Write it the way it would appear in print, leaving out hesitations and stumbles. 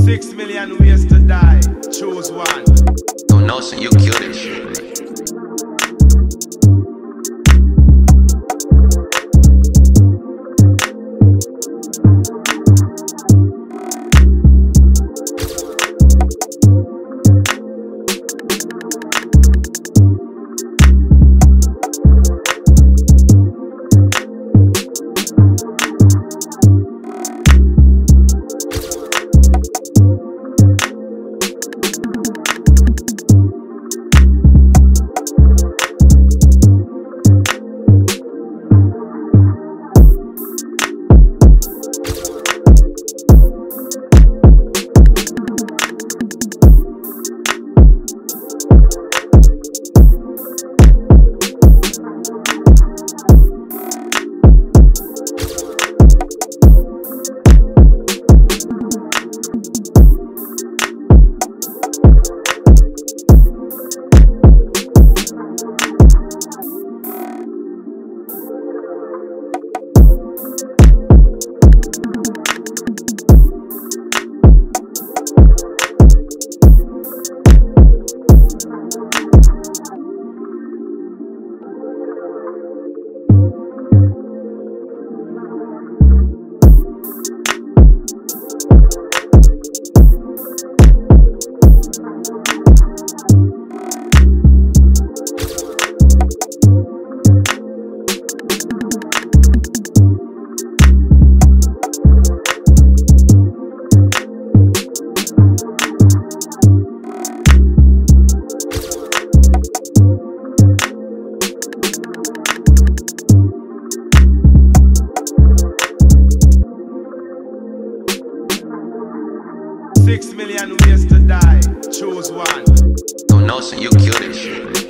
6 million ways to die, choose one. Yo, Nolson, you kill this shit, man. Six million ways to die, choose one. Yo, Nolson, you kill this shit, man.